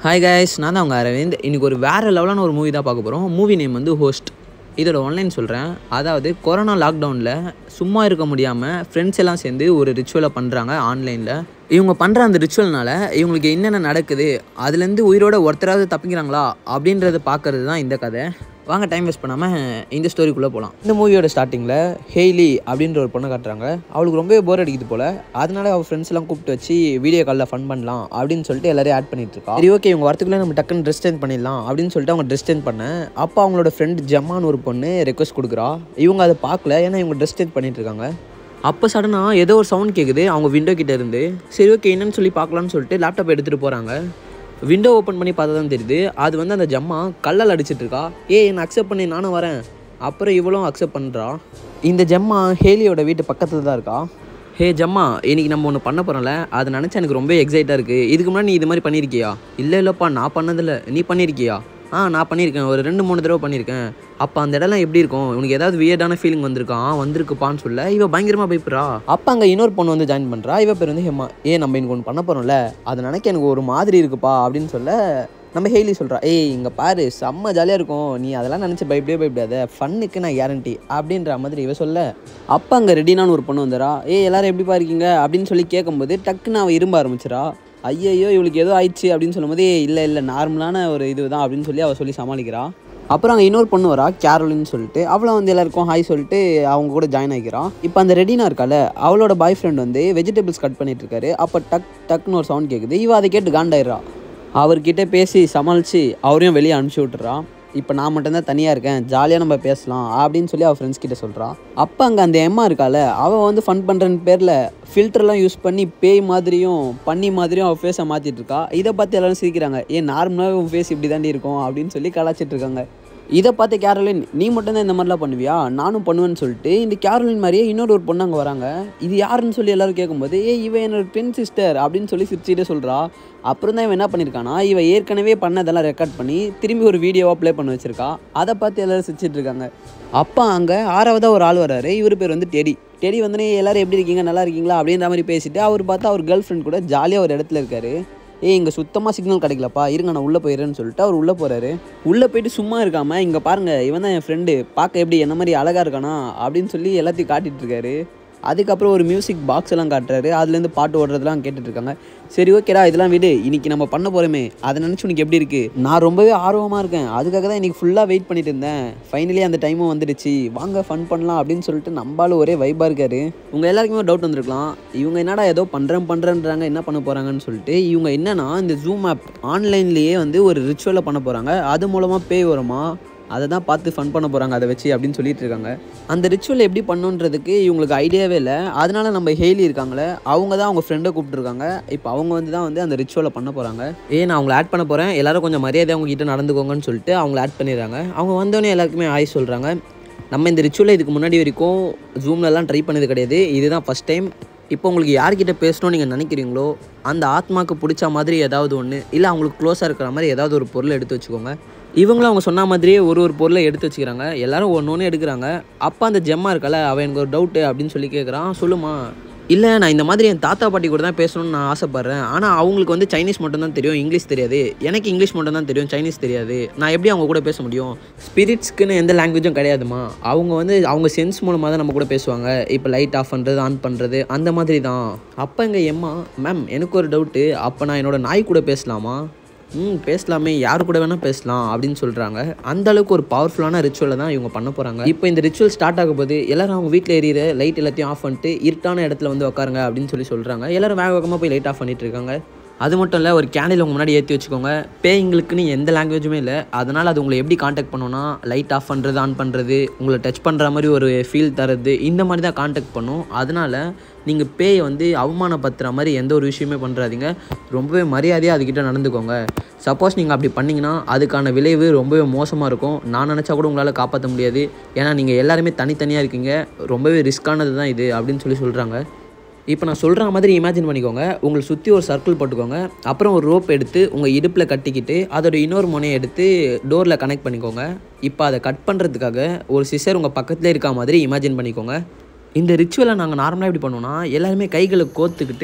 Hi guys, நான் தான் உங்கள் அரவிந்த். இன்றைக்கி ஒரு வேறு லெவலான ஒரு மூவி தான் பார்க்க போகிறோம். மூவி நேம் வந்து ஹோஸ்ட். இதோட ஆன்லைன் சொல்கிறேன். அதாவது கொரோனா லாக்டவுனில் சும்மா இருக்க முடியாமல் ஃப்ரெண்ட்ஸ் எல்லாம் சேர்ந்து ஒரு ரிச்சுவலை பண்ணுறாங்க ஆன்லைனில். இவங்க பண்ணுற அந்த ரிச்சுவல்னால் இவங்களுக்கு என்னென்ன நடக்குது, அதுலேருந்து உயிரோட ஒருத்தராவது தப்பிக்கிறாங்களா அப்படின்றத பார்க்குறது தான் இந்த கதை. வாங்க டைம் வேஸ்ட் பண்ணாமல் இந்த ஸ்டோரிக்குள்ளே போகலாம். இந்த மூவியோட ஸ்டார்டிங்கில் ஹெய்லி அப்படின்ற ஒரு பொண்ணை காட்டுறாங்க. அவளுக்கு ரொம்பவே போர் அடிக்குது போல். அதனால அவள் ஃப்ரெண்ட்ஸ் எல்லாம் கூப்பிட்டு வச்சு வீடியோ காலில் ஃபன் பண்ணலாம் அப்படின்னு சொல்லிட்டு எல்லாரையும் ஆட் பண்ணிட்டு இருக்கா. சரி, ஓகே, இவங்க வரத்துக்குள்ளே நம்ம டக்குன்னு ட்ரெஸ் சேஞ்ச் பண்ணிடலாம் அப்படின்னு சொல்லிட்டு அவங்க ட்ரெஸ் சேஞ்ச் பண்ணேன். அப்போ அவங்களோட ஃப்ரெண்ட் ஜம்மான்னு ஒரு பொண்ணு ரெக்வஸ்ட் கொடுக்குறா. இவங்க அதை பார்க்கல, ஏன்னா இவங்க ட்ரெஸ் சேஞ்ச் பண்ணிட்டு இருக்காங்க. அப்போ சடனாக ஏதோ ஒரு சவுண்ட் கேட்குது அவங்க விண்டோ கிட்டே இருந்து. சரி, ஓகே, என்னன்னு சொல்லி பார்க்கலான்னு சொல்லிட்டு லேப்டாப் எடுத்துகிட்டு போகிறாங்க. விண்டோ ஓப்பன் பண்ணி பார்த்தா தான் தெரியுது அது வந்து அந்த ஜம்மா கல்லால் அடிச்சிட்டு இருக்கா. என்னை அக்செப்ட் பண்ணி நானும் வரேன். அப்புறம் இவளும் அக்செப்ட் பண்ணுறா. இந்த ஜம்மா ஹேலியோட வீட்டு பக்கத்தில் தான் இருக்கா. ஹே ஜம்மா, இன்றைக்கி நம்ம ஒன்று பண்ண போகிறோம்ல, அதை நினச்சா எனக்கு ரொம்ப எக்ஸைட்டாக இருக்குது. இதுக்கு முன்னாடி நீ இது மாதிரி பண்ணியிருக்கியா? இல்லைப்பா, நான் பண்ணதில்லை. நீ பண்ணியிருக்கியா? நான் பண்ணியிருக்கேன், ஒரு 2-3 தடவை பண்ணியிருக்கேன். அப்போ அந்த இடம்லாம் எப்படி இருக்கும்? உனக்கு ஏதாவது வியர்டான ஃபீலிங் வந்திருக்குப்பான்னு சொல்ல இவ பயங்கரமாக பயப்படுறா. அப்போ அங்கே இன்னொரு பொண்ணு வந்து ஜாயின் பண்ணுறா. இவ பேர் வந்து ஹெம்மா. நம்ம இன்னைக்கு ஒன்று பண்ண போகிறோம்ல, அதை நினைக்க எனக்கு ஒரு மாதிரி இருக்குப்பா அப்படின்னு சொல்ல நம்ம ஹெய்லி சொல்கிறா. இங்கே பாரு, செம்ம ஜாலியாக இருக்கும், நீ அதெல்லாம் நினச்சி பயப்படாத, ஃபன்னுக்கு நான் கேரண்டி அப்படின்ற மாதிரி இவ சொல்ல. அப்போ அங்கே ரெடினான்னு ஒரு பொண்ணு வந்துடா. எல்லாரும் எப்படிப்பா இருக்கீங்க அப்படின்னு சொல்லி கேட்கும்போது டக்குன்னு அவள் இரும்ப ஆரம்பிச்சிடா. ஐயோ இவளுக்கு ஏதோ ஆயிடுச்சு அப்படின்னு சொல்லும்போது இல்லை நார்மலான ஒரு இது தான் அப்படின்னு சொல்லி அவள் சொல்லி சமாளிக்கிறா. அப்புறம் அங்கே இன்னொரு பொண்ணு வரா, கேரோலின்னு சொல்லிட்டு. அவளை வந்து எல்லாருக்கும் ஹாய் சொல்லிட்டு அவங்க கூட ஜாயின் ஆகிக்கிறான். இப்போ அந்த ரெடினா இருக்கால, அவளோட பாய் ஃப்ரெண்ட் வந்து வெஜிடபிள்ஸ் கட் பண்ணிட்டு இருக்காரு. அப்போ டக்குன்னு ஒரு சவுண்ட் கேட்குது. இவ அதை கேட்டு காண்டாயிடுறா. அவர்கிட்ட பேசி சமாளித்து அவரையும் வெளியே அனுப்பிச்சி விட்டுறா. இப்போ நான் மட்டும்தான் தனியாக இருக்கேன், ஜாலியாக நம்ம பேசலாம் அப்படின்னு சொல்லி அவள் ஃப்ரெண்ட்ஸ் கிட்ட சொல்கிறான். அப்போ அங்கே அந்த எம்மா இருக்கால, அவள் வந்து ஃபன் பண்ணுறன்னு பேரில் ஃபில்டர்லாம் யூஸ் பண்ணி பேய் மாதிரியும் பண்ணி மாதிரியும் அவள் ஃபேஸை மாற்றிட்டு இருக்கா. இதை பார்த்து எல்லோரும் சிரிக்கிறாங்க. நார்மலாக உன் ஃபேஸ் இப்படி தாண்டி இருக்கும் அப்படின்னு சொல்லி கலாச்சிட்டு இருக்காங்க. இதை பார்த்து கேரோலின், நீ மட்டும்தான் இந்த மாதிரிலாம் பண்ணுவியா? நானும் பண்ணுவேன்னு சொல்லிட்டு இந்த கேரோலின் மாதிரியே இன்னொரு பொண்ணு அங்கே வராங்க. இது யாருன்னு சொல்லி எல்லோரும் கேட்கும்போது இவன் என்னோட ட்வின் சிஸ்டர் அப்படின்னு சொல்லி சிரிச்சுட்டே சொல்கிறா. அப்புறம் தான் இவன் என்ன பண்ணியிருக்கானா, இவன் ஏற்கனவே பண்ணதெல்லாம் ரெக்கார்ட் பண்ணி திரும்பி ஒரு வீடியோவாக ப்ளே பண்ண வச்சுருக்கா. அதை பார்த்து எல்லோரும் சிரிச்சிட்டு இருக்காங்க. அப்போ அங்கே 6ஆவதாக ஒரு ஆள் வராரு. இவர் பேர் வந்து டெடி வந்து எல்லோரும் எப்படி இருக்கீங்க, நல்லா இருக்கீங்களா அப்படின்ற மாதிரி பேசிட்டு அவர் பார்த்தா அவர் கேர்ள் ஃப்ரெண்ட் கூட ஜாலியாக ஒரு இடத்துல இருக்காரு. இங்கே சுத்தமாக சிக்னல் கிடைக்கலப்பா, இருங்க நான் உள்ளே போயிடுறேன்னு சொல்லிட்டு அவர் உள்ளே போகிறாரு. உள்ளே போயிட்டு சும்மா இருக்காமல் இங்கே பாருங்கள், இவன் தான் என் ஃப்ரெண்டு, பார்க்க எப்படி என்ன மாதிரி அழகாக இருக்கானா அப்படின்னு சொல்லி எல்லாத்தையும் காட்டிகிட்டு இருக்காரு. அதுக்கப்புறம் ஒரு மியூசிக் பாக்ஸ் எல்லாம் காட்டுறாரு. அதுலேருந்து பாட்டு ஓடுறதுலாம் கேட்டுட்ருக்காங்க. சரி, ஓகேடா, இதெல்லாம் விடு, இன்றைக்கி நம்ம பண்ண போகிறோமே, அதை நினச்சி உனக்கு எப்படி இருக்குது? நான் ரொம்பவே ஆர்வமாக இருக்கேன், அதுக்காக தான் இன்றைக்கி ஃபுல்லாக வெயிட் பண்ணிட்டு இருந்தேன். ஃபைனலி அந்த டைமும் வந்துடுச்சு, வாங்க ஃபன் பண்ணலாம் அப்படின்னு சொல்லிட்டு நம்மளால ஒரே வைப்பாக இருக்காரு. உங்கள் எல்லாருக்குமே ஒரு டவுட் வந்திருக்கலாம், இவங்க என்னடா ஏதோ பண்ணுறேன்றாங்க, என்ன பண்ண போகிறாங்கன்னு சொல்லிட்டு. இவங்க என்னன்னா இந்த ஜூம் ஆப் ஆன்லைன்லேயே வந்து ஒரு ரிச்சுவலை பண்ண போகிறாங்க. அது மூலமாக பேய் வருமா, அதை தான் பார்த்து ஃபன் பண்ண போகிறாங்க அதை வச்சு அப்படின்னு சொல்லிட்டு இருக்காங்க. அந்த ரிச்சுவல் எப்படி பண்ணுன்றதுக்கு இவங்களுக்கு ஐடியாவே இல்லை. அதனால நம்ம ஹெய்லி இருக்காங்களே, அவங்க தான் அவங்க ஃப்ரெண்டை கூப்பிட்டுருக்காங்க. இப்போ அவங்க வந்து தான் வந்து அந்த ரிச்சுவலை பண்ண போகிறாங்க. நான் அவங்கள ஆட் பண்ண போகிறேன், எல்லோரும் கொஞ்சம் மரியாதை அவங்க கிட்ட நடந்துக்கோங்கன்னு சொல்லிட்டு அவங்கள ஆட் பண்ணிடுறாங்க. அவங்க வந்தோடனே எல்லாருக்குமே ஆய் சொல்கிறாங்க. நம்ம இந்த ரிச்சுவலை இதுக்கு முன்னாடி வரைக்கும் ஜூம்லலாம் ட்ரை பண்ணது கிடையாது, இதுதான் ஃபஸ்ட் டைம். இப்போ உங்களுக்கு யார்கிட்ட பேசணும்னு நீங்கள் நினைக்கிறீங்களோ அந்த ஆத்மாவுக்கு பிடிச்ச மாதிரி ஏதாவது ஒன்று, இல்லை அவங்களுக்கு க்ளோஸாக இருக்கிற மாதிரி ஏதாவது ஒரு பொருளை எடுத்து வச்சுக்கோங்க. இவங்களும் அவங்க சொன்ன மாதிரியே ஒரு பொருளை எடுத்து வச்சுக்கிறாங்க. எல்லோரும் ஒன்று எடுக்கிறாங்க. அப்போ அந்த ஜெம்மா இருக்கல, அவன் எனக்கு ஒரு டவுட்டு அப்படின்னு சொல்லி கேட்குறான். சொல்லுமா? இல்லை, நான் இந்த மாதிரி என் தாத்தா பாட்டி கூட தான் பேசணும்னு நான் ஆசைப்பட்றேன். ஆனால் அவங்களுக்கு வந்து சைனீஸ் மட்டும் தான் தெரியும், இங்கிலீஷ் தெரியாது. எனக்கு இங்கிலீஷ் மட்டும் தான் தெரியும், சைனீஸ் தெரியாது. நான் எப்படி அவங்க கூட பேச முடியும்? ஸ்பிரிட்ஸ்க்குன்னு எந்த லாங்குவேஜும் கிடையாதுமா. அவங்க வந்து அவங்க சென்ஸ் மூலமாக தான் நம்ம கூட பேசுவாங்க. இப்போ லைட் ஆஃப் பண்ணுறது, ஆன் பண்ணுறது, அந்த மாதிரி தான். அப்போ எங்கள் எம்மா, மேம் எனக்கு ஒரு டவுட்டு, அப்போ நான் என்னோடய நாய் கூட பேசலாமா? பேசலாமே, யார் கூட வேணால் பேசலாம் அப்படின்னு சொல்கிறாங்க. அந்த அளவுக்கு ஒரு பவர்ஃபுல்லான ரிச்சுவலை தான் இவங்க பண்ண போகிறாங்க. இப்போ இந்த ரிச்சுவல் ஸ்டார்ட் ஆகும் போது எல்லோரும் அவங்க வீட்டில் எரியிற லைட் எல்லாத்தையும் ஆஃப் பண்ணிட்டு இருட்டான இடத்துல வந்து உட்காருங்க அப்படின்னு சொல்கிறாங்க. எல்லோரும் வேகமாக போய் லைட் ஆஃப் பண்ணிட்டு இருக்காங்க. அது மட்டும் இல்லை, ஒரு கேண்டில் உங்கள் முன்னாடி ஏற்றி வச்சுக்கோங்க. பேய்ங்களுக்குன்னு எந்த லாங்குவேஜுமே இல்லை, அதனால் அது உங்களை எப்படி காண்டாக்ட் பண்ணோன்னா லைட் ஆஃப் பண்ணுறது, ஆன் பண்ணுறது, உங்களை டச் பண்ணுற மாதிரி ஒரு ஃபீல் தரது, இந்த மாதிரி தான் காண்டாக்ட் பண்ணும். அதனால் நீங்கள் பேயை வந்து அவமானப்படுத்துகிற மாதிரி எந்த ஒரு விஷயமே பண்ணுறாதீங்க. ரொம்பவே மரியாதையாக அதுக்கிட்ட நடந்துக்கோங்க. சப்போஸ் நீங்கள் அப்படி பண்ணிங்கன்னா அதுக்கான விளைவு ரொம்பவே மோசமாக இருக்கும். நான் நினச்சா கூட உங்களால் காப்பாற்ற முடியாது. ஏன்னா நீங்கள் எல்லாருமே தனித்தனியாக இருக்கீங்க, ரொம்பவே ரிஸ்க்கானது தான் இது அப்படின்னு சொல்கிறாங்க. இப்போ நான் சொல்கிற மாதிரி இமேஜின் பண்ணிக்கோங்க. உங்களை சுற்றி ஒரு சர்க்கிள் போட்டுக்கோங்க. அப்புறம் ஒரு ரோப் எடுத்து உங்கள் இடுப்பில் கட்டிக்கிட்டு அதோட இன்னொரு முனையை எடுத்து டோரில் கனெக்ட் பண்ணிக்கோங்க. இப்போ அதை கட் பண்ணுறதுக்காக ஒரு சிசர் உங்கள் பக்கத்துலேயே இருக்க மாதிரி இமேஜின் பண்ணிக்கோங்க. இந்த ரிச்சுவலை நாங்கள் நார்மலாக எப்படி பண்ணுவோம்னா, எல்லாருமே கைகளை கோர்த்துக்கிட்டு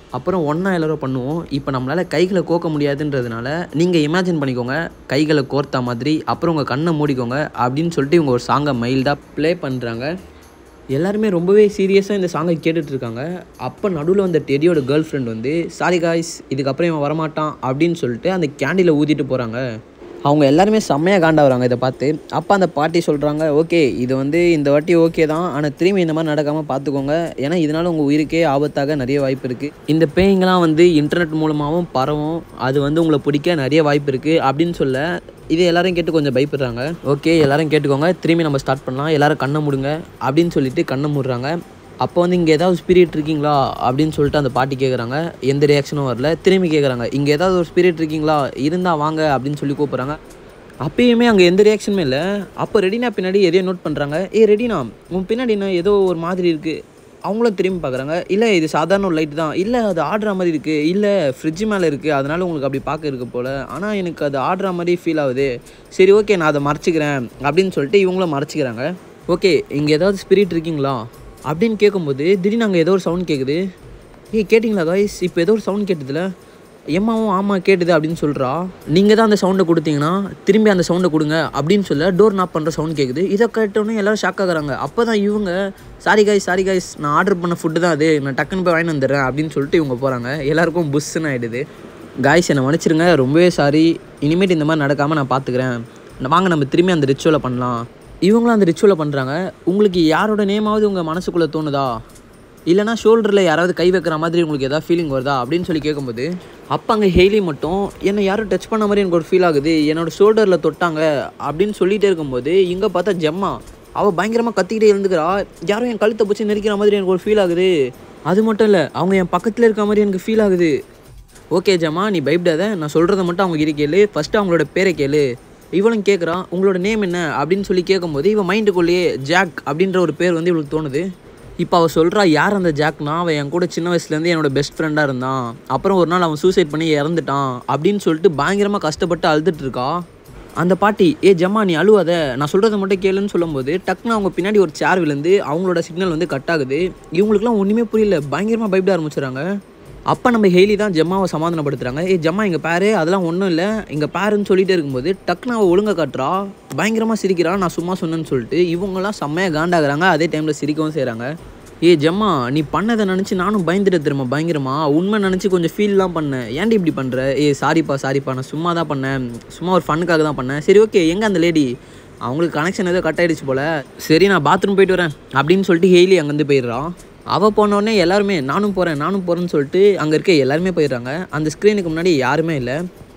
அப்புறம் ஒன்றா எல்லாரும் பண்ணுவோம். இப்போ நம்மளால் கைகளை கோக்க முடியாதுன்றதுனால நீங்கள் இமேஜின் பண்ணிக்கோங்க கைகளை கோர்த்தா மாதிரி, அப்புறம் உங்கள் கண்ணை மூடிக்கோங்க அப்படின்னு சொல்லிட்டு இவங்க ஒரு சாங்கை மைல்டாக ப்ளே பண்ணுறாங்க. எல்லாருமே ரொம்பவே சீரியஸாக இந்த சாங்கை கேட்டுட்ருக்காங்க. அப்போ நடுவில் வந்த டெடியோட கேர்ள் ஃப்ரெண்ட் வந்து சாரி காய்ஸ் இதுக்கப்புறம் இவன் வரமாட்டான் அப்படின்னு சொல்லிட்டு அந்த கேண்டிலை ஊதிட்டு போகிறாங்க. அவங்க எல்லாருமே செம்மையாக காண்டாகிறாங்க இதை பார்த்து. அப்போ அந்த பாட்டி சொல்கிறாங்க, ஓகே இது வந்து இந்த வாட்டி ஓகே தான், ஆனால் திரும்பி இந்த மாதிரி நடக்காமல் பார்த்துக்கோங்க, ஏன்னா இதனால் உங்கள் உயிருக்கே ஆபத்தாக நிறைய வாய்ப்பு இருக்குது. இந்த பேய்ங்கெலாம் வந்து இன்டர்நெட் மூலமாகவும் பரவும், அது வந்து உங்களை பிடிக்க நிறைய வாய்ப்பு இருக்குது அப்படின்னு சொல்ல இது எல்லோரும் கேட்டு கொஞ்சம் பயப்படுறாங்க. ஓகே எல்லோரும் கேட்டுக்கோங்க, திரும்பி நம்ம ஸ்டார்ட் பண்ணலாம், எல்லோரும் கண்ணை மூடுங்க அப்படின்னு சொல்லிட்டு கண்ணை மூடுறாங்க. அப்போ வந்து இங்கே ஏதாவது ஸ்பிரிட் இருக்கீங்களா அப்படின்னு சொல்லிட்டு அந்த பாட்டி கேட்குறாங்க. எந்த ரியாக்ஷனும் வரல. திரும்பி கேட்குறாங்க, இங்கே ஏதாவது ஒரு ஸ்பிரிட் இருக்கீங்களா, இருந்தால் வாங்க அப்படின்னு சொல்லி கூப்பிட்றாங்க. அப்பயுமே அங்கே எந்த ரியாக்ஷனுமே இல்லை. அப்போ ரெடினா பின்னாடி எதையோ நோட் பண்ணுறாங்க. ரெடினா உன் பின்னாடி என்ன ஏதோ ஒரு மாதிரி இருக்குது. அவங்களும் திரும்பி பார்க்குறாங்க. இல்லை இது சாதாரண ஒரு லைட் தான். இல்லை அது ஆடுற மாதிரி இருக்குது. இல்லை ஃப்ரிட்ஜ் மேலே இருக்குது, அதனால் உங்களுக்கு அப்படி பார்க்க இருக்குது போல். ஆனால் எனக்கு அது ஆடுற மாதிரி ஃபீல் ஆகுது. சரி ஓகே நான் அதை மறைச்சிக்கிறேன் அப்படின்னு சொல்லிட்டு இவங்களும் மறைச்சிக்கிறாங்க. ஓகே இங்கே ஏதாவது ஸ்பிரிட் இருக்கீங்களா அப்படின்னு கேட்கும்போது திடீர்னு அங்கே ஏதோ ஒரு சவுண்ட் கேட்குது. கேட்டிங்களா காய்ஸ் இப்போ ஏதோ ஒரு சவுண்ட் கேட்டதில்ல. எம்மாவும் ஆமாம் கேட்டுது அப்படின்னு சொல்கிறா. நீங்கள் தான் அந்த சவுண்டை கொடுத்தீங்கன்னா திரும்பி அந்த சவுண்டை கொடுங்க அப்படின்னு சொல்ல டோர் நாக் பண்ணுற சவுண்ட் கேட்குது. இதை கேட்டோன்னே எல்லோரும் ஷாக் ஆகுறாங்க. அப்போ தான் இவங்க சாரி காய்ஸ் நான் ஆர்டர் பண்ண ஃபுட்டு தான் அது, நான் டக்குன்னு போய் வாங்கி வந்துடுறேன் அப்படின்னு சொல்லிட்டு இவங்க போகிறாங்க. எல்லாருக்கும் புஷ்ஷுன்னு ஆகிடுது. காய்ஸ் என்னை மன்னிச்சிருங்க, ரொம்பவே சாரி, இனிமேட்டு இந்த மாதிரி நடக்காமல் நான் பார்த்துக்கிறேன், வாங்க நம்ம திரும்பி அந்த ரிச்சுவலை பண்ணலாம். இவங்களும் அந்த ரிச்சுவலை பண்ணுறாங்க. உங்களுக்கு யாரோட நேமாவது உங்கள் மனசுக்குள்ளே தோணுதா, இல்லைனா ஷோல்டரில் யாராவது கை வைக்கிற மாதிரி உங்களுக்கு எதாவது ஃபீலிங் வருதா அப்படின்னு சொல்லி கேட்கும்போது அப்போ அங்கே ஹெய்லி மட்டும் என்னை யாரும் டச் பண்ண மாதிரி எனக்கு ஒரு ஃபீல் ஆகுது, என்னோடய ஷோல்டரில் தொட்டாங்க அப்படின்னு சொல்லிகிட்டே இருக்கும்போது இங்கே பார்த்தா ஜெம்மா அவள் பயங்கரமாக கத்திக்கிட்டே இருந்துக்கிறா. யாரும் என் கழுத்தை பிடிச்சி நெரிக்கிற மாதிரி எனக்கு ஒரு ஃபீல் ஆகுது. அது மட்டும் இல்லை அவங்க என் பக்கத்தில் இருக்க மாதிரி எனக்கு ஃபீல் ஆகுது. ஓகே ஜெம்மா நீ பயப்படாத, நான் சொல்கிறத மட்டும் அவங்க கிட்ட கேளு, ஃபஸ்ட்டு அவங்களோட பேரை கேளு. இவளும் கேட்குறான் உங்களோட நேம் என்ன அப்படின்னு சொல்லி கேட்கும்போது இவன் மைண்டுக்குள்ளேயே ஜாக் அப்படின்ற ஒரு பேர் வந்து இவளுக்கு தோணுது. இப்போ அவள் சொல்கிறா யார் அந்த ஜாக்னா, அவன் என் கூட சின்ன வயசுலேருந்து என்னோட பெஸ்ட் ஃப்ரெண்டாக இருந்தான், அப்புறம் ஒரு நாள் அவன் சூசைட் பண்ணி இறந்துட்டான் அப்படின்னு சொல்லிட்டு பயங்கரமாக கஷ்டப்பட்டு அழுதுட்டுருக்கா. அந்த பாட்டி ஜம்மா நீ அழுவாத, நான் சொல்கிறத மட்டும் கேளுன்னு சொல்லும்போது டக்குன்னு அவங்க பின்னாடி ஒரு சேர் விழுந்து அவங்களோட சிக்னல் வந்து கட் ஆகுது. இவங்களுக்குலாம் ஒன்றுமே புரியல, பயங்கரமாக பயப்பட ஆரம்பிச்சிடறாங்க. அப்போ நம்ம ஹெய்லி தான் ஜம்மாவை சமாதானப்படுத்துகிறாங்க. ஜம்மா இங்கே பாரு அதெல்லாம் ஒன்றும் இல்லை இங்கே பாருன்னு சொல்லிகிட்டே இருக்கும்போது டக்குன்னு அவள் ஒழுங்கை காட்டுறா, பயங்கரமாக சிரிக்கிறான். நான் சும்மா சொன்னேன்னு சொல்லிட்டு இவங்கெல்லாம் செம்மையாக காண்டாகிறாங்க, அதே டைமில் சிரிக்கவும் செய்கிறாங்க. ஜம்மா நீ பண்ணதை நினச்சி நானும் பயந்துட்டு திரும்ப பயங்கரமா உண்மை நினச்சி கொஞ்சம் ஃபீல்லாம் பண்ணேன், ஏன்டி இப்படி பண்ணுற? சாரிப்பா நான் சும்மா தான் பண்ணேன், சும்மா ஒரு ஃபன்னுக்காக தான் பண்ணேன். சரி ஓகே எங்கே அந்த லேடி, அவங்களுக்கு கனெக்ஷன் ஏதோ கட் ஆகிடுச்சு போல், சரி நான் பாத்ரூம் போயிட்டு வரேன் அப்படின்னு சொல்லிட்டு ஹெய்லி அங்கேருந்து போயிடுறான். அவள் போனோடனே எல்லாருமே நானும் போகிறேன்னு சொல்லிட்டு அங்கே இருக்க எல்லாருமே போயிடுறாங்க. அந்த ஸ்க்ரீனுக்கு முன்னாடி யாருமே இல்லை.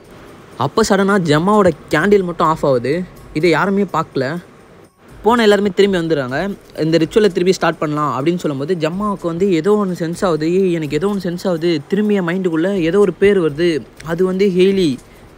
அப்போ சடனாக ஜம்மாவோட கேண்டில் மட்டும் ஆஃப் ஆகுது. இதை யாருமே பார்க்கல. போன எல்லாருமே திரும்பி வந்துடுறாங்க. இந்த ரிச்சுவலை திரும்பி ஸ்டார்ட் பண்ணலாம் அப்படின்னு சொல்லும்போது ஜம்மாவுக்கு வந்து ஏதோ ஒன்று சென்ஸ் ஆகுது. எனக்கு ஏதோ ஒன்று சென்ஸ் ஆகுது, திரும்பி என் மைண்டுக்குள்ளே ஏதோ ஒரு பேர் வருது, அது வந்து ஹெய்லி.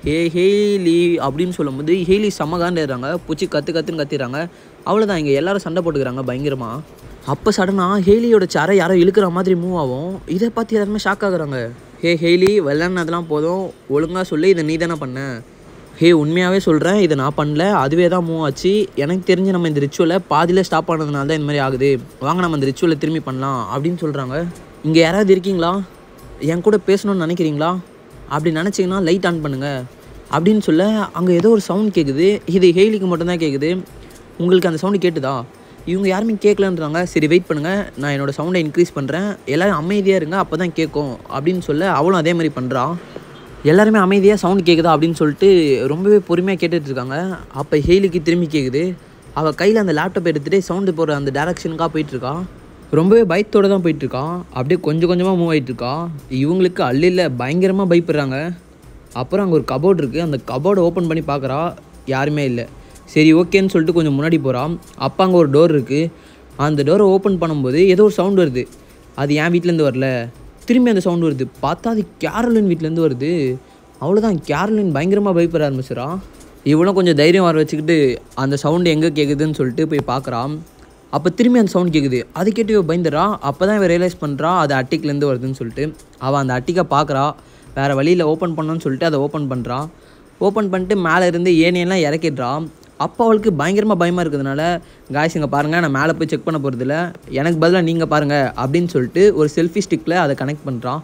ஹெய்லி அப்படின்னு சொல்லும்போது ஹெய்லி செம்மகாண்டுறாங்க, பூச்சி கற்றுன்னு கத்திடுறாங்க. அவ்வளோதான், இங்கே எல்லோரும் சண்டை போட்டுக்கிறாங்க பயங்கரமாக. அப்போ சடனாக ஹெய்லியோட சேரை யாரோ இழுக்கிற மாதிரி மூவ் ஆகும். இதை பார்த்து எல்லாருமே ஷாக் ஆகுறாங்க. ஹெய்லி வெள்ளானதெல்லாம் போதும், ஒழுங்காக சொல்லி இதை நீ தானே பண்ண? உண்மையாகவே சொல்கிறேன், இதை நான் பண்ணல, அதுவே தான் மூவ் ஆச்சு. எனக்கு தெரிஞ்சு நம்ம இந்த ரிச்சுவலை பாதியில் ஸ்டாப் பண்ணதுனால தான் இந்த மாதிரி ஆகுது, வாங்க நம்ம இந்த ரிச்சுவலை திரும்பி பண்ணலாம் அப்படின்னு சொல்கிறாங்க. இங்கே யாராவது இருக்கீங்களா, என் கூட பேசணும்னு நினைக்கிறீங்களா, அப்படி நினச்சிங்கன்னா லைட் ஆன் பண்ணுங்கள் அப்படின்னு சொல்ல அங்கே ஏதோ ஒரு சவுண்ட் கேட்குது. இது ஹெய்லிக்கு மட்டும்தான் கேட்குது. உங்களுக்கு அந்த சவுண்டு கேட்டுதா? இவங்க யாருமே கேட்கலன்றாங்க. சரி வெயிட் பண்ணுங்கள், நான் என்னோடய சவுண்டை இன்க்ரீஸ் பண்ணுறேன், எல்லோரும் அமைதியாக இருங்க, அப்போ தான் கேட்கும் அப்படின்னு சொல்ல அவளும் அதே மாதிரி பண்ணுறான். எல்லாருமே அமைதியாக சவுண்ட் கேட்குதா அப்படின்னு சொல்லிட்டு ரொம்பவே பொறுமையாக கேட்டுட்ருக்காங்க. அப்போ ஹெய்லிக்கு திரும்பி கேட்குது. அவள் கையில் அந்த லேப்டாப் எடுத்துகிட்டு சவுண்டு போடுற அந்த டேரக்ஷனுக்காக போயிட்டுருக்கா. ரொம்பவே பயத்தோடு தான் போயிட்டுருக்கான். அப்படியே கொஞ்சம் கொஞ்சமாக மூவ் ஆகிட்டுருக்கா. இவங்களுக்கு அல்ல பயங்கரமாக பயப்படுறாங்க. அப்புறம் அங்கே ஒரு கபோர்டு இருக்குது, அந்த கபோர்டை ஓப்பன் பண்ணி பார்க்குறா, யாருமே இல்லை. சரி ஓகேன்னு சொல்லிட்டு கொஞ்சம் முன்னாடி போகிறான். அப்போ அங்கே ஒரு டோர் இருக்குது. அந்த டோரை ஓப்பன் பண்ணும்போது ஏதோ ஒரு சவுண்டு வருது. அது என் வீட்டிலேருந்து வரல, திரும்பி அந்த சவுண்டு வருது. பார்த்தா அது கேரளின் வீட்டிலேருந்து வருது. அவ்வளோதான், கேரளின் பயங்கரமாக பயப்பட ஆரம்பிச்சிடான். இவனும் கொஞ்சம் தைரியம் வர வச்சுக்கிட்டு அந்த சவுண்டு எங்கே கேட்குதுன்னு சொல்லிட்டு போய் பார்க்குறான். அப்போ திரும்பி அந்த சவுண்ட் கேட்குது. அது கேட்டு இவன் பயந்துடா. அப்போ தான் இவன் ரியலைஸ் பண்ணுறா அது அட்டிக்லேருந்து வருதுன்னு சொல்லிட்டு. அவள் அந்த அட்டிக்கை பார்க்குறா, வேறு வழியில் ஓப்பன் பண்ணணும்னு சொல்லிட்டு அதை ஓப்பன் பண்ணுறான். ஓப்பன் பண்ணிட்டு மேலே இருந்து ஏனையெல்லாம் இறக்கிடுறான். அப்போ அவளுக்கு பயங்கரமாக பயமாக இருக்கிறதுனால, காய்ஸ் இங்கே பாருங்கள், நான் மேலே போய் செக் பண்ண போகிறதில்ல, எனக்கு பதிலாக நீங்கள் பாருங்கள் அப்படின்னு சொல்லிட்டு ஒரு செல்ஃபி ஸ்டிக்கில் அதை கனெக்ட் பண்ணுறான்.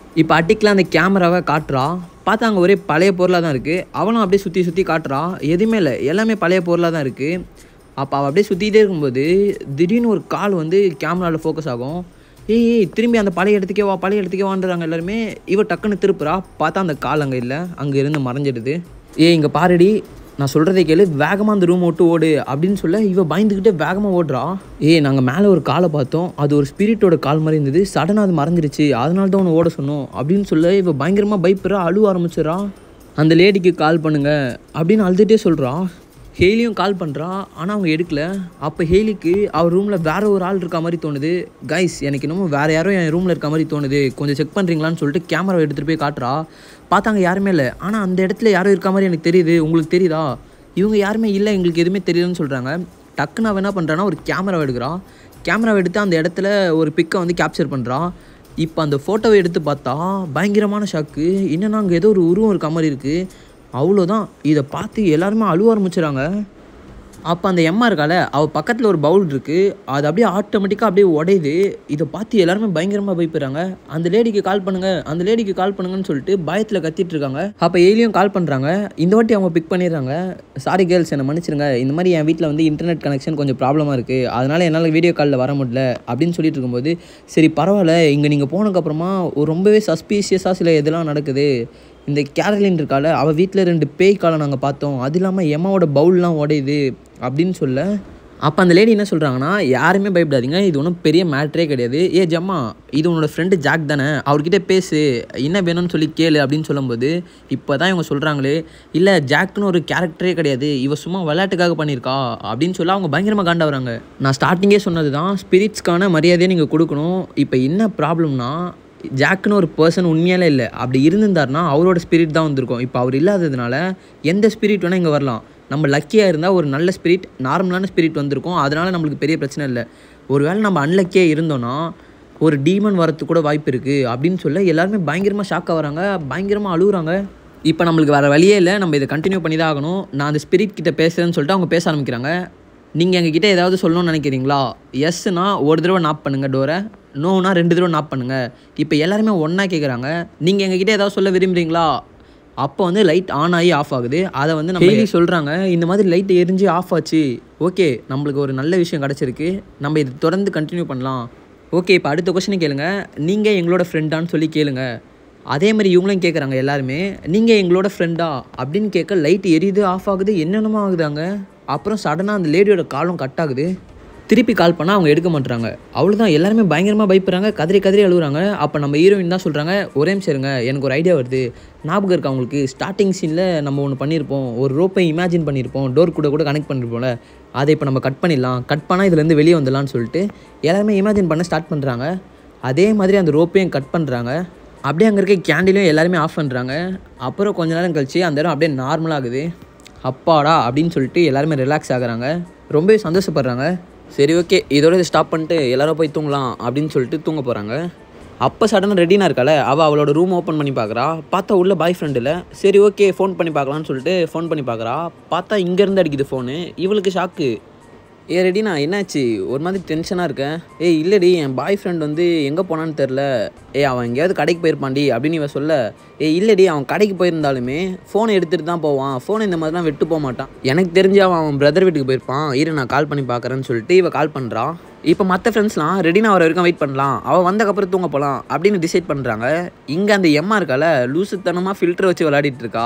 இப்போ அட்டிக்கில் அந்த கேமராவை காட்டுறா. பார்த்தா அங்கே ஒரே பழைய பொருளாக தான் இருக்குது. அவளும் அப்படியே சுற்றி சுற்றி காட்டுறா. எதுவுமே இல்லை, எல்லாமே பழைய பொருளாக தான் இருக்குது. அப்போ அவள் அப்படியே சுற்றிக்கிட்டே இருக்கும்போது திடீர்னு ஒரு கால் வந்து கேமராவில் ஃபோக்கஸ் ஆகும். ஏய் திரும்பி அந்த பழைய இடத்துக்கே வாண்டுறாங்க எல்லாருமே. இவ டக்குன்னு திருப்புறா. பார்த்தா அந்த கால் அங்கே இல்லை, அங்கே இருந்து மறைஞ்சிடுது. இங்கே பாருடி, நான் சொல்கிறதை கேளு, வேகமாக அந்த ரூம் விட்டு ஓடு அப்படின்னு சொல்ல இவ பயந்துக்கிட்டே வேகமாக ஓடுறா. நாங்கள் மேலே ஒரு காலை பார்த்தோம், அது ஒரு ஸ்பிரிட்டோட கால் மாதிரி இருந்தது. சடனாக அது மறைஞ்சிருச்சு, அதனால தான் ஒன்று ஓட சொன்னோம் அப்படின்னு சொல்ல இவ பயங்கரமாக பயப்படுறா, அழுவ ஆரம்பிச்சிடறா. அந்த லேடிக்கு கால் பண்ணுங்க அப்படின்னு அழுதுகிட்டே சொல்கிறா. ஹெய்லியும் கால் பண்ணுறா, ஆனால் அவங்க எடுக்கல. அப்போ ஹெய்லிக்கு அவர் ரூமில் வேறு ஒரு ஆள் இருக்க மாதிரி தோணுது. கைஸ், எனக்கு இன்னமும் வேறு யாரும் என் ரூமில் இருக்க மாதிரி தோணுது, கொஞ்சம் செக் பண்ணுறீங்களான்னு சொல்லிட்டு கேமராவை எடுத்துகிட்டு போய் காட்டுறா. பார்த்தாங்க யாருமே இல்லை, ஆனால் அந்த இடத்துல யாரும் இருக்க மாதிரி எனக்கு தெரியுது, உங்களுக்கு தெரியுதா? இவங்க யாருமே இல்லை, எங்களுக்கு எதுவுமே தெரியலன்னு சொல்கிறாங்க. டக்குன்னு அவன் என்ன பண்ணுறான்னா ஒரு கேமராவை எடுக்கிறான். கேமராவை எடுத்து அந்த இடத்துல ஒரு பிக்கை வந்து கேப்சர் பண்ணுறான். இப்போ அந்த ஃபோட்டோவை எடுத்து பார்த்தா பயங்கரமான ஷாக்கு. என்னென்னா அங்கே ஏதோ ஒரு உருவம் இருக்க மாதிரி இருக்குது. அவ்வளோதான், இதை பார்த்து எல்லாருமே அழுவ ஆரம்பிச்சிடறாங்க. அப்போ அந்த எம்மா இருக்கால, அவள் பக்கத்தில் ஒரு பவுல் இருக்குது, அது அப்படியே ஆட்டோமேட்டிக்காக அப்படியே உடையுது. இதை பார்த்து எல்லாருமே பயங்கரமாக பயப்படுறாங்க. அந்த லேடிக்கு கால் பண்ணுங்கன்னு சொல்லிட்டு பயத்தில் கத்திட்டு இருக்காங்க. அப்போ ஏலியும் கால் பண்ணுறாங்க. இந்த வாட்டி அவங்க பிக் பண்ணிடுறாங்க. சாரி கேர்ள்ஸ், என்னை மன்னிச்சிருங்க, இந்த மாதிரி என் வீட்டில் வந்து இன்டர்நெட் கனெக்ஷன் கொஞ்சம் ப்ராப்ளமாக இருக்குது, அதனால் என்னால் வீடியோ காலில் வர முடியல அப்படின்னு சொல்லிட்டு இருக்கும்போது, சரி பரவாயில்ல, இங்கே நீங்கள் போனதுக்கப்புறமா ஒரு ரொம்பவே சஸ்பீஷியஸாக சில இதெல்லாம் நடக்குது. இந்த கேரளின் இருக்கால, அவள் வீட்டில் 2 பேய் காலை நாங்கள் பார்த்தோம், அது இல்லாமல் எம்மாவோட பவுல்லாம் உடையுது அப்படின்னு சொல்ல, அப்போ அந்த லேடி என்ன சொல்கிறாங்கன்னா, யாருமே பயப்படாதீங்க, இது ஒன்றும் பெரிய மேட்ரே கிடையாது. ஜம்மா, இது உன்னோட ஃப்ரெண்டு ஜாக் தானே, அவர்கிட்ட பேசு, என்ன வேணும்னு சொல்லி கேளு அப்படின்னு சொல்லும்போது, இப்போ தான் இவங்க சொல்கிறாங்களே, இல்லை ஜாக்னு ஒரு கேரக்டரே கிடையாது, இவ சும்மா விளையாட்டுக்காக பண்ணியிருக்கா அப்படின்னு சொல்ல அவங்க பயங்கரமாக காண்டாகிறாங்க. நான் ஸ்டார்டிங்கே சொன்னது தான், ஸ்பிரிட்ஸ்க்கான மரியாதையை நீங்கள் கொடுக்கணும். இப்போ என்ன ப்ராப்ளம்னா, ஜாக்குன்னு ஒரு பர்சன் உண்மையாலே இல்லை, அப்படி இருந்திருந்தாருன்னா அவரோட ஸ்பிரிட் தான் வந்திருக்கும். இப்போ அவர் இல்லாததுனால எந்த ஸ்பிரிட் வேணால் இங்கே வரலாம். நம்ம லக்கியாக இருந்தால் ஒரு நல்ல ஸ்பிரிட், நார்மலான ஸ்பிரிட் வந்திருக்கும், அதனால் நம்மளுக்கு பெரிய பிரச்சனை இல்லை. ஒருவேளை நம்ம அன்லக்கியாக இருந்தோன்னா ஒரு டீமன் வரத்துக்கு கூட வாய்ப்பு இருக்குது அப்படின்னு சொல்ல எல்லாருமே பயங்கரமாக ஷாக்காக வராங்க, பயங்கரமாக அழுகுறாங்க. இப்போ நம்மளுக்கு வேறு வழியே இல்லை, நம்ம இதை கண்டினியூ பண்ணி தான் ஆகணும். நான் அந்த ஸ்பிரிட் கிட்ட பேசுகிறேன்னு சொல்லிட்டு அவங்க பேச ஆரம்பிக்கிறாங்க. நீங்கள் எங்ககிட்ட ஏதாவது சொல்லணும்னு நினைக்கிறீங்களா? எஸ்னா ஒரு தடவை நாப் பண்ணுங்கள் டோரை, நோனா 2 தடவை நாப் பண்ணுங்கள். இப்போ எல்லாருமே ஒன்றா கேட்குறாங்க, நீங்கள் எங்ககிட்ட ஏதாவது சொல்ல விரும்புகிறீங்களா? அப்போ வந்து லைட் ஆன் ஆகி ஆஃப் ஆகுது. அதை வந்து நம்ம சொல்கிறாங்க, இந்த மாதிரி லைட் எரிஞ்சு ஆஃப் ஆச்சு, ஓகே நம்மளுக்கு ஒரு நல்ல விஷயம் கிடச்சிருக்கு, நம்ம இது தொடர்ந்து கண்டினியூ பண்ணலாம். ஓகே, இப்போ அடுத்த கொஸ்டின் கேளுங்க, நீங்கள் எங்களோட ஃப்ரெண்டான்னு சொல்லி கேளுங்க. அதே மாதிரி இவங்களும் கேட்குறாங்க எல்லாருமே, நீங்கள் எங்களோட ஃப்ரெண்டா அப்படின்னு கேட்க லைட் எரியுது, ஆஃப் ஆகுது, என்னென்னமோ ஆகுதாங்க. அப்புறம் சடனாக அந்த லேடியோட காலும் கட் ஆகுது. திருப்பி கால் பண்ணால் அவங்க எடுக்க மாட்டுறாங்க. அவ்வளோதான், எல்லாருமே பயங்கரமாக பயப்படுறாங்க, கதறி அழுகுறாங்க. அப்போ நம்ம ஹீரோயின் தான் சொல்கிறாங்க, ஒரே நிமிஷம் இருங்க, எனக்கு ஒரு ஐடியா வருது, ஞாபகம் இருக்கா அவங்களுக்கு, ஸ்டார்டிங் சீனில் நம்ம ஒன்று பண்ணியிருப்போம், ஒரு ரோப்பை இமேஜின் பண்ணியிருப்போம், டோர் கூட கனெக்ட் பண்ணியிருப்போம்ல, அதை இப்போ நம்ம கட் பண்ணிடலாம், கட் பண்ணால் இதுலேருந்து வெளியே வந்துடலான்னு சொல்லிட்டு எல்லாருமே இமேஜின் பண்ண ஸ்டார்ட் பண்ணுறாங்க. அதே மாதிரி அந்த ரோப்பையும் கட் பண்ணுறாங்க. அப்படியே அங்கே இருக்க கேண்டிலையும் எல்லாருமே ஆஃப் பண்ணுறாங்க. அப்புறம் கொஞ்ச நேரம் கழிச்சு அந்த இடம் அப்படியே நார்மலாகுது. அப்பாடா அப்படின்னு சொல்லிட்டு எல்லாருமே ரிலாக்ஸ் ஆகுறாங்க, ரொம்பவே சந்தோஷப்படுறாங்க. சரி ஓகே, இதோட இதை ஸ்டாப் பண்ணிட்டு எல்லோரும் போய் தூங்கலாம் அப்படின்னு சொல்லிட்டு தூங்க போகிறாங்க. அப்போ சடனாக ரெடினா இருக்கால, அவளோட ரூம் ஓப்பன் பண்ணி பார்க்குறா. பார்த்தா உள்ள பாய் ஃப்ரெண்டு இல்லை. சரி ஓகே, ஃபோன் பண்ணி பார்க்கலான்னு சொல்லிட்டு ஃபோன் பண்ணி பார்க்குறா. பார்த்தா இங்கேருந்து அடிக்குது ஃபோனு. இவளுக்கு ஷாக்கு. ரெடினா என்னாச்சு, ஒரு மாதிரி டென்ஷனாக இருக்கேன். இல்லைடி, என் பாய் ஃப்ரெண்ட் வந்து எங்கே போனான்னு தெரில, அவன் எங்கேயாவது கடைக்கு போயிருப்பான்டி அப்படின்னு இவன் சொல்ல, இல்லைடி, அவன் கடைக்கு போயிருந்தாலுமே ஃபோனை எடுத்துகிட்டு தான் போவான், ஃபோனை இந்த மாதிரிலாம் விட்டு போக மாட்டான், எனக்கு தெரிஞ்சு அவன் பிரதர் வீட்டுக்கு போயிருப்பான், நான் கால் பண்ணி பார்க்குறேன்னு சொல்லிட்டு இவன் கால் பண்ணுறான். இப்போ மற்ற ஃப்ரெண்ட்ஸ்லாம் ரெடினா வர வரைக்கும் வெயிட் பண்ணலாம், அவள் வந்தக்கப்புறம் தூங்க போகலாம் அப்படின்னு டிசைட் பண்ணுறாங்க. இங்கே அந்த எம்மா இருக்கால, லூசுத்தனமாக ஃபில்டர் வச்சு விளையாடிட்டு இருக்கா.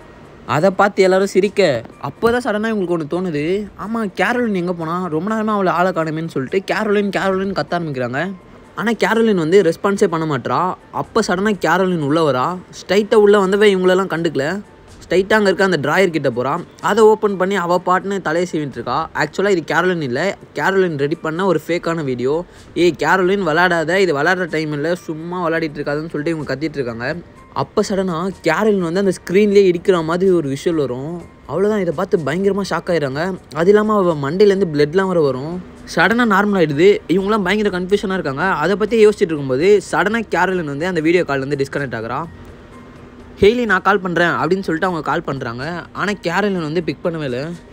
அதை பார்த்து எல்லோரும் சிரிக்க, அப்போ தான் சடனாக இவங்களுக்கு ஒன்று தோணுது, ஆமாம் கேரோலின் எங்கே போனால், ரொம்ப நேரமாக அவளை ஆளை காணுமேன்னு சொல்லிட்டு கேரோலின் கத்த ஆரம்பிக்கிறாங்க. ஆனால் கேரோலின் வந்து ரெஸ்பான்ஸே பண்ண மாட்டா. அப்போ சடனாக கேரோலின் உள்ளே வரா. ஸ்ட்ரைட்டாக உள்ளே வந்தவே இவங்களெல்லாம் கண்டுக்கல. ஸ்ட்ரைட்டாக அங்கே இருக்க அந்த ட்ராயர் கிட்ட போகிறான். அதை ஓப்பன் பண்ணி அவள் பாட்டுன்னு தலையை சீவிட்டு இருக்கா. ஆக்சுவலாக இது கேரோலின் இல்லை, கேரோலின் ரெடி பண்ண ஒரு ஃபேக்கான வீடியோ. கேரோலின் விளையாடாத, இது விளையாடுற டைம் இல்லை, சும்மா விளையாடிட்டு இருக்காதுன்னு சொல்லிட்டு இவங்க கத்திட்டு இருக்காங்க. அப்போ சடனாக கேரோலின் வந்து அந்த ஸ்க்ரீன்லேயே இடிக்கிற மாதிரி ஒரு விஷுவல் வரும். அவ்வளோதான், இதை பார்த்து பயங்கரமாக ஷாக் ஆகிடுறாங்க. அது இல்லாமல் அவள் மண்டையிலேருந்து பிளட்லாம் வரும். சடனாக நார்மல் ஆகிடுது. இவங்களாம் பயங்கர கன்ஃபியூஷனாக இருக்காங்க. அதை பற்றி யோசிச்சுட்டு இருக்கும்போது சடனாக கேரோலின் வந்து அந்த வீடியோ கால்லேருந்து டிஸ்கனெக்ட் ஆகிறான். ஹெய்லி நான் கால் பண்ணுறேன் அப்படின்னு சொல்லிட்டு அவங்க கால் பண்ணுறாங்க. ஆனால் கேரோலின் வந்து பிக் பண்ணவே இல்லை.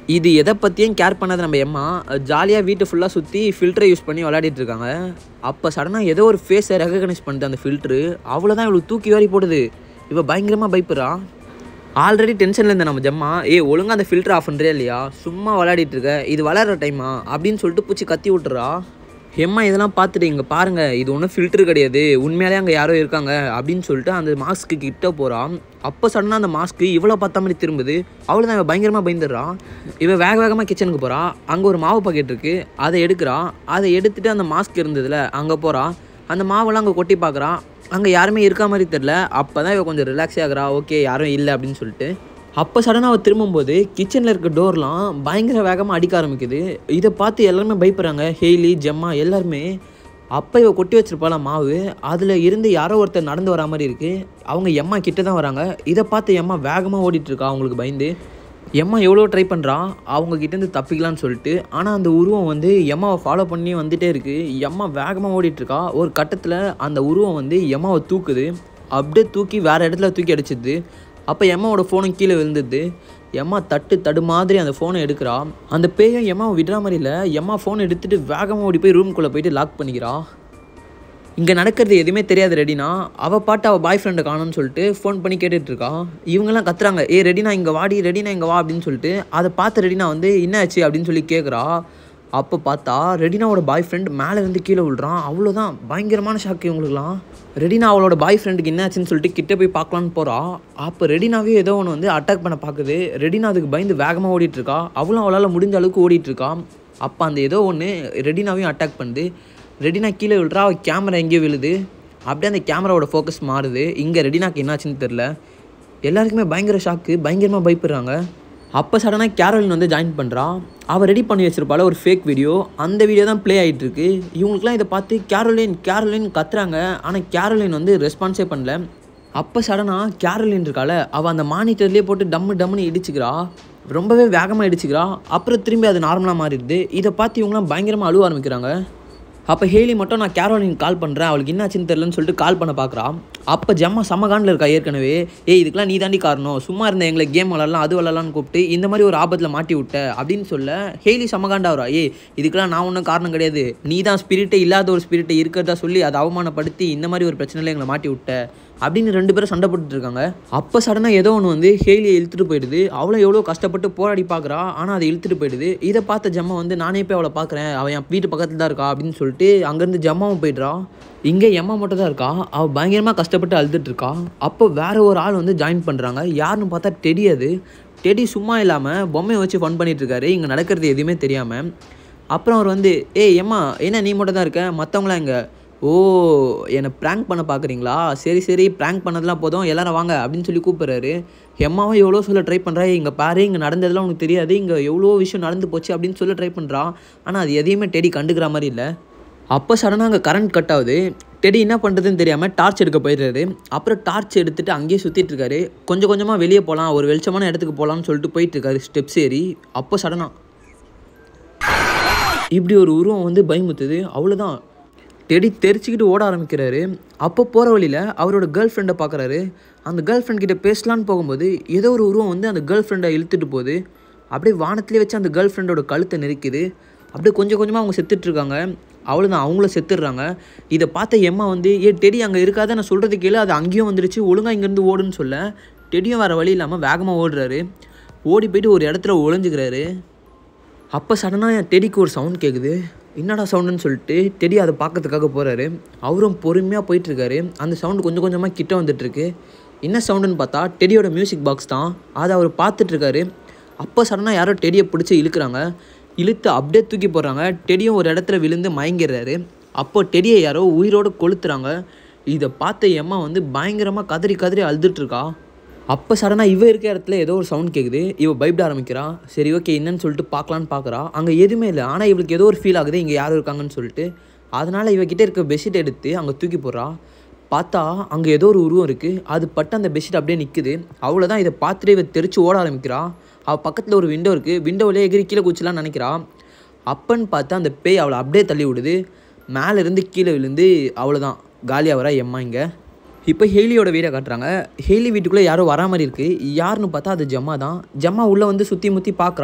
இது எதை பற்றியும் கேர் பண்ணாத நம்ம எம்மா ஜாலியாக வீட்டு ஃபுல்லாக சுற்றி ஃபில்டரை யூஸ் பண்ணி விளையாடிட்டு இருக்காங்க. அப்போ சடனாக ஏதோ ஒரு ஃபேஸை ரெகக்னைஸ் பண்ணிட்டு அந்த ஃபில்ட்ரு அவ்வளோதான் இவளுக்கு தூக்கி வாரி போடுது. இவள் பயங்கரமாக பயப்படுறா. ஆல்ரெடி டென்ஷனில் இருந்த நம்ம ஜம்மா ஒழுங்காக அந்த ஃபில்டர் ஆஃப் பண்ணுறியா இல்லையா, சும்மா விளையாடிட்டு இருக்க, இது விளையாடுற டைமா அப்படின்னு சொல்லிட்டு பூச்சி கத்தி விட்டுறா. எம்மா இதெல்லாம் பார்த்துட்டு இங்கே பாருங்கள், இது ஒன்றும் ஃபில்ட்ரு கிடையாது, உண்மையிலே அங்கே யாரோ இருக்காங்க அப்படின்னு சொல்லிட்டு அந்த மாஸ்க்கு கிட்ட போகிறான். அப்போ சடனாக அந்த மாஸ்க்கு இவ்வளோ பார்த்த மாதிரி திரும்புது. அவ்வளோதான் இவன் பயங்கரமாக பயந்துடுறான். இவன் வேக வேகமாக கிச்சனுக்கு போகிறான். அங்கே ஒரு மாவு பாக்கெட் இருக்குது, அதை எடுக்கிறான். அதை எடுத்துகிட்டு அந்த மாஸ்க் இருந்ததில் அங்கே போகிறான். அந்த மாவெல்லாம் அங்கே கொட்டி பார்க்குறான். அங்கே யாருமே இருக்கா மாதிரி தெரில. அப்போ தான் இவன் கொஞ்சம் ரிலாக்ஸே ஆகிறா. ஓகே யாரும் இல்லை அப்படின்னு சொல்லிட்டு. அப்போ சடனாக அவள் திரும்பும்போது கிச்சனில் இருக்க டோர்லாம் பயங்கர வேகமாக அடிக்க ஆரம்பிக்குது. இதை பார்த்து எல்லாருமே பயப்படுறாங்க. ஹெய்லி, ஜெம்மா எல்லாருமே. அப்போ இவள் கொட்டி வச்சிருப்பாளா மாவு, அதில் இருந்து யாரோ ஒருத்தர் நடந்து வரா மாதிரி இருக்குது. அவங்க எம்மா கிட்ட தான் வராங்க. இதை பார்த்து எம்மா வேகமாக ஓடிட்டுருக்கா அவங்களுக்கு பயந்து. எம்மா எவ்வளோ ட்ரை பண்ணுறான் அவங்கக்கிட்டேருந்து தப்பிக்கலான்னு சொல்லிட்டு. ஆனால் அந்த உருவம் வந்து எம்மாவை ஃபாலோ பண்ணி வந்துகிட்டே இருக்குது. எம்மா வேகமாக ஓடிட்டுருக்கா. ஒரு கட்டத்தில் அந்த உருவம் வந்து எம்மாவை தூக்குது. அப்படியே தூக்கி வேறு இடத்துல தூக்கி அடிச்சிடுது. அப்போ எம்மாவோட ஃபோனும் கீழே விழுந்துது. எம்மா தடு மாதிரி அந்த ஃபோனை எடுக்கிறா. அந்த பேயும் எம்மாவை விடுற மாதிரி இல்லை. எம்மா ஃபோனை எடுத்துகிட்டு வேகமாக ஓடி போய் ரூம்குள்ளே போயிட்டு லாக் பண்ணிக்கிறா. இங்கே நடக்கிறது எதுவுமே தெரியாது ரெடினா. அவள் பாட்டு அவள் பாய் ஃப்ரெண்டை காணும்னு சொல்லிட்டு ஃபோன் பண்ணி கேட்டுட்ருக்கா. இவங்கெல்லாம் கத்துறாங்க, ரெடினா இங்கே வாடி, ரெடினா இங்கே வா அப்படின்னு சொல்லிட்டு. அதை பார்த்து ரெடினா வந்து என்ன ஆச்சு அப்படின்னு சொல்லி கேட்குறா. அப்போ பார்த்தா ரெடினாவோட பாய் ஃப்ரெண்ட் மேலே வந்து கீழே விழுறான். அவ்வளோதான் பயங்கரமான ஷாக்கு இவங்களுக்குலாம். ரெடினா அவளோட பாய் ஃப்ரெண்டுக்கு என்ன ஆச்சுன்னு சொல்லிட்டு கிட்டே போய் பார்க்கலான்னு போகிறா. அப்போ ரெடினாவே ஏதோ ஒன்று வந்து அட்டாக் பண்ண பார்க்குது. ரெடினா அதுக்கு பயந்து வேகமாக ஓடிட்டுருக்கா. அவளால் முடிஞ்ச அளவுக்கு ஓடிட்டுருக்கா. அப்போ அந்த ஏதோ ஒன்று ரெடினாவையும் அட்டாக் பண்ணுது. ரெடினா கீழே விழுறா. அவள் கேமரா எங்கேயோ விழுது. அப்படியே அந்த கேமராவோட ஃபோக்கஸ் மாறுது. இங்கே ரெடினாக்கு என்னாச்சுன்னு தெரில. எல்லாருக்குமே பயங்கர ஷாக்கு, பயங்கரமாக பயப்படுறாங்க. அப்போ சடனாக கேரோலின் வந்து ஜாயின் பண்ணுறான். அவள் ரெடி பண்ணி வச்சிருப்பாள் ஒரு ஃபேக் வீடியோ. அந்த வீடியோ தான் ப்ளே ஆகிட்டுருக்கு. இவங்களுக்குலாம் இதை பார்த்து கேரோலின் கத்துறாங்க. ஆனால் கேரோலின் வந்து ரெஸ்பான்ஸே பண்ணல. அப்போ சடனாக கேரோலின் இருக்கால, அவள் அந்த மானிட்டர்லேயே போட்டு டம்முன்னு இடிச்சுக்கிறா. ரொம்பவே வேகமாக இடிச்சுக்கிறா. அப்புறம் திரும்பி அது நார்மலாக மாறிடுது. இதை பார்த்து இவங்களாம் பயங்கரமாக அழுவ ஆரம்பிக்கிறாங்க. அப்போ ஹேலி மட்டும் நான் கேரோலின் கால் பண்ணுறேன், அவளுக்கு என்னாச்சுன்னு தெரிலன்னு சொல்லிட்டு கால் பண்ண பார்க்குறான். அப்போ ஜம்மா சமகாண்டில் இருக்கா ஏற்கனவே. இதுக்கெலாம் நீ தாண்டி காரணம், சும்மா இருந்த எங்களை கேம் விளாட்லாம் அது விளாட்லான்னு கூப்பிட்டு இந்த மாதிரி ஒரு ஆபத்தில் மாட்டி விட்ட அப்படின்னு சொல்ல ஹேலி சமகாண்டாகிறா. இதுக்கெலாம் நான் ஒன்றும் காரணம் கிடையாது, நீ தான் ஸ்பிரிட்டே இல்லாத ஒரு ஸ்பிரிட்டை இருக்கிறதா சொல்லி அதை அவமானப்படுத்தி இந்த மாதிரி ஒரு பிரச்சனையில் எங்களை மாட்டி விட்ட அப்படின்னு 2 பேரும் சண்டை போட்டுட்டு இருக்காங்க. அப்போ சடனாக ஏதோ ஒன்று வந்து ஹேலியை இழுத்துட்டு போயிடுது. அவளை எவ்வளோ கஷ்டப்பட்டு போராடி பார்க்குறா. ஆனால் அதை இழுத்துட்டு போயிடுது. இதை பார்த்த ஜம்மா வந்து நானே போய் அவளை பார்க்குறேன், அவள் என் வீட்டு பக்கத்தில் தான் இருக்கா அப்படின்னு சொல்லிட்டு அங்கேருந்து ஜம்மாவும் போய்ட்றா. இங்கே எம்மா மட்டும் தான் இருக்கா. அவள் பயங்கரமாக கஷ்டப்பட்டு அழுதுட்டு இருக்கா. அப்போ வேற ஒரு ஆள் வந்து ஜாயின் பண்ணுறாங்க. யாருன்னு பார்த்தா டெடி. அது டெடி சும்மா இல்லாமல் பொம்மையை வச்சு ஃபன் பண்ணிட்டு இருக்காரு, இங்கே நடக்கிறது எதுவுமே தெரியாமல். அப்புறம் அவர் வந்து எம்மா என்ன நீ மட்டும் தான் இருக்க, மற்றவங்களாம் இங்கே என்னை ப்ராங்க் பண்ண பார்க்குறீங்களா, சரி ப்ராங்க் பண்ணதெல்லாம் போதும் எல்லாரும் வாங்க அப்படின்னு சொல்லி கூப்பிட்றாரு. எம்மாவும் எவ்வளோ சொல்ல ட்ரை பண்ணுறா, இங்கே பாரு இங்கே நடந்ததெல்லாம் உனக்கு தெரியாது, இங்கே எவ்வளோ விஷயம் நடந்து போச்சு அப்படின்னு சொல்ல ட்ரை பண்ணுறான். ஆனால் அது எதையுமே டெடி கண்டுக்கிற மாதிரி இல்லை. அப்போ சடனாக அங்கே கரண்ட் கட் ஆகுது. டெடி என்ன பண்ணுறதுன்னு தெரியாமல் டார்ச் எடுக்க போயிடுறாரு. அப்புறம் டார்ச் எடுத்துகிட்டு அங்கேயே சுற்றிட்டு இருக்காரு. கொஞ்சம் கொஞ்சமாக வெளியே போகலாம், ஒரு வெளிச்சமான இடத்துக்கு போகலான்னு சொல்லிட்டு போயிட்டுருக்காரு ஸ்டெப்ஸ் ஏறி. அப்போ சடனாக இப்படி ஒரு உருவம் வந்து பயமுத்துது. அவ்வளோதான் டெடி தெரிச்சிக்கிட்டு ஓட ஆரம்பிக்கிறாரு. அப்போ போகிற வழியில் அவரோட கேர்ள் ஃப்ரெண்டை பார்க்குறாரு. அந்த கேர்ள் ஃப்ரெண்ட் கிட்ட பேசலான்னு போகும்போது ஏதோ ஒரு உருவம் வந்து அந்த கேர்ள் ஃப்ரெண்டை இழுத்துட்டு போகுது. அப்படியே வானத்திலே வச்சு அந்த கேர்ள் ஃப்ரெண்டோட கழுத்தை நெரிக்குது. அப்படியே கொஞ்சம் கொஞ்சமாக அவங்க செத்துட்ருக்காங்க. அவ்வளோதான் அவங்கள செத்துடுறாங்க. இதை பார்த்த எம்மா வந்து டெடி அங்கே இருக்காத, நான் சொல்கிறது கேளு, அது அங்கேயும் வந்துடுச்சு, ஒழுங்காக இங்கேருந்து ஓடுன்னு சொல்ல டெடியும் வேறு வழி இல்லாமல் வேகமாக ஓடுறாரு. ஓடி போய்ட்டு ஒரு இடத்துல ஒளிஞ்சுக்கிறாரு. அப்போ சடனாக டெடிக்கு ஒரு சவுண்ட் கேட்குது. என்னடா சவுண்டுன்னு சொல்லிட்டு டெடி அதை பார்க்கறதுக்காக போகிறாரு. அவரும் பொறுமையாக போயிட்டுருக்காரு. அந்த சவுண்டு கொஞ்சம் கொஞ்சமாக கிட்ட வந்துட்டுருக்கு. என்ன சவுண்டுன்னு பார்த்தா டெடியோட மியூசிக் பாக்ஸ் தான். அதை அவர் பார்த்துட்ருக்காரு. அப்போ சடனாக யாரோ டெடியை பிடிச்சி இழுக்கிறாங்க. இழுத்து அப்படியே தூக்கி போடுறாங்க. டெடியும் ஒரு இடத்துல விழுந்து மயங்கிடுறாரு. அப்போ டெடியை யாரோ உயிரோடு கொளுத்துறாங்க. இதை பார்த்த எம்மா வந்து பயங்கரமாக கதறி அழுதுட்ருக்கா. அப்போ சடனாக இவ இருக்க இடத்துல ஏதோ ஒரு சவுண்ட் கேட்குது. இவள் பயப்பட ஆரம்பிக்கிறா. சரி ஓகே என்னன்னு சொல்லிட்டு பார்க்கலான்னு பார்க்குறா. அங்கே எதுவுமே இல்லை. ஆனால் இவளுக்கு ஏதோ ஒரு ஃபீல் ஆகுது, இங்கே யாரும் இருக்காங்கன்னு சொல்லிட்டு. அதனால் இவகிட்ட இருக்க பெட்ஷீட் எடுத்து அங்கே தூக்கி போடுறா. பார்த்தா அங்கே ஏதோ ஒரு உருவம் இருக்குது. அது பட்டு அந்த பெட்ஷீட் அப்படியே நிற்குது. அவ்வளோதான். இதை பார்த்துட்டு இவ தெரிச்சு ஓட ஆரம்பிக்கிறா. அவள் பக்கத்தில் ஒரு விண்டோ இருக்குது. விண்டோவிலே எகிரி கீழே குச்சிலான்னு நினைக்கிறா. அப்பன்னு பார்த்தா அந்த பேய் அவளை அப்படியே தள்ளி விடுது. மேலேருந்து கீழே விழுந்து அவ்வளோதான் காலியாக வரா எம்மா. இங்கே இப்போ ஹேலியோட வீடை காட்டுறாங்க. ஹேலி வீட்டுக்குள்ளே யாரோ வரா மாதிரி இருக்குது. யாருன்னு பார்த்தா அது ஜம்மா தான். ஜம்மா உள்ளே வந்து சுற்றி முற்றி பார்க்குறான்.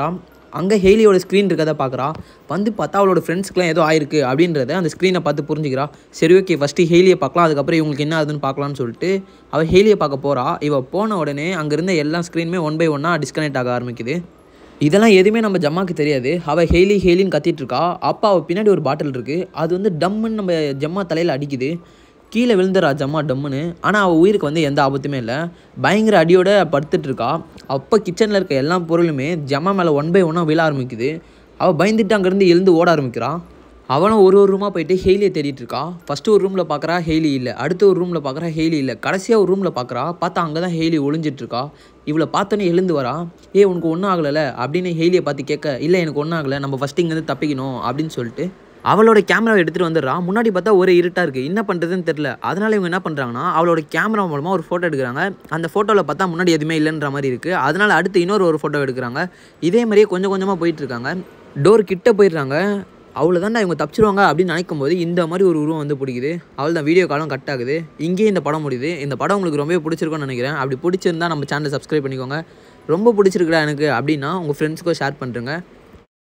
அங்கே ஹெய்லியோட ஸ்க்ரீன் இருக்கதை பார்க்குறா. வந்து பார்த்தா அவளோட ஃப்ரெண்ட்ஸ்க்குலாம் ஏதோ ஆயிருக்கு அப்படின்றத அந்த ஸ்க்ரீனை பார்த்து புரிஞ்சுக்கிறா. சரி ஓகே ஃபஸ்ட்டு ஹெய்லியை பார்க்கலாம், அதுக்கப்புறம் இவங்களுக்கு என்ன ஆகுதுன்னு பார்க்கலான்னு சொல்லிட்டு அவள் ஹெய்லியை பார்க்க போகிறா. இவள் போன உடனே அங்கே இருந்த எல்லா ஸ்க்ரீனுமே 1 by 1 டிஸ்கனெக்ட் ஆக ஆரம்பிக்குது. இதெல்லாம் எதுவுமே நம்ம ஜம்மாக்கு தெரியாது. அவள் ஹெய்லின்னு கத்திட்டு இருக்கா. அப்போ அவள் பின்னாடி ஒரு பாட்டில் இருக்குது. அது வந்து டம்முன்னு நம்ம ஜம்மா தலையில் அடிக்குது. கீழே விழுந்துறா ஜம்மா டம்முன்னு. ஆனால் அவள் உயிருக்கு வந்து எந்த ஆபத்துமே இல்லை. பயங்கர அடியோட படுத்துட்டு இருக்கா. அப்போ கிச்சனில் இருக்க எல்லா பொருளுமே ஜம்மா மேலே 1 by 1 விழ ஆரம்பிக்குது. அவள் பயந்துட்டு அங்கேருந்து எழுந்து ஓட ஆரம்பிக்கிறான். அவளும் ஒரு ரூமாக போயிட்டு ஹெய்லியை தேடிட்டு இருக்கா. ஃபஸ்ட்டு ஒரு ரூமில் பார்க்குறா, ஹெய்லி இல்லை. அடுத்த ஒரு ரூமில் பார்க்குறா, ஹெய்லி இல்லை. கடைசியாக ஒரு ரூமில் பார்க்குறா. பார்த்தா அங்கே தான் ஹெய்லி ஒளிஞ்சிட்ருக்கா. இவளை பார்த்தோன்னே எழுந்து வரா. உனக்கு ஒன்றும் ஆகலை அப்படின்னு ஹெய்லியை பார்த்து கேட்க, இல்லை எனக்கு ஒன்றும் ஆகலை, நம்ம ஃபஸ்ட்டு இங்கேருந்து தப்பிக்கணும் அப்படின்னு சொல்லிட்டு அவளோட கேமராவை எடுத்துகிட்டு வந்துடுறா. முன்னாடி பார்த்தா ஒரே இருட்டாக இருக்குது, என்ன பண்ணுறதுன்னு தெரில. அதனால் இவங்க என்ன பண்ணுறாங்கன்னா அவளோட கேமரா மூலமாக ஒரு ஃபோட்டோ எடுக்கிறாங்க. அந்த ஃபோட்டோவில் பார்த்தா முன்னாடி எதுவுமே இல்லைன்ற மாதிரி இருக்குது. அதனால் அடுத்து இன்னொரு ஒரு ஃபோட்டோ எடுக்கிறாங்க. இதே மாதிரியே கொஞ்சம் கொஞ்சமாக போயிட்டுருக்காங்க. டோர் கிட்ட போயிடுறாங்க. அவ்வளோதான்டா இவங்க தப்பிச்சிருவாங்க அப்படின்னு நினைக்கும் போது இந்த மாதிரி ஒரு உருவம் வந்து பிடிக்குது. அவள் தான் வீடியோ காலம் கட் ஆகுது. இங்கேயே இந்த படம் முடியுது. இந்த படம் உங்களுக்கு ரொம்ப பிடிச்சிருக்கும்னு நினைக்கிறேன். அப்படி பிடிச்சிருந்தா நம்ம சேனலை சப்ஸ்கிரைப் பண்ணிக்கோங்க. ரொம்ப பிடிச்சிருக்குடா எனக்கு அப்படின்னா உங்கள் ஃப்ரெண்ட்ஸுக்கும் ஷேர் பண்ணுறேங்க.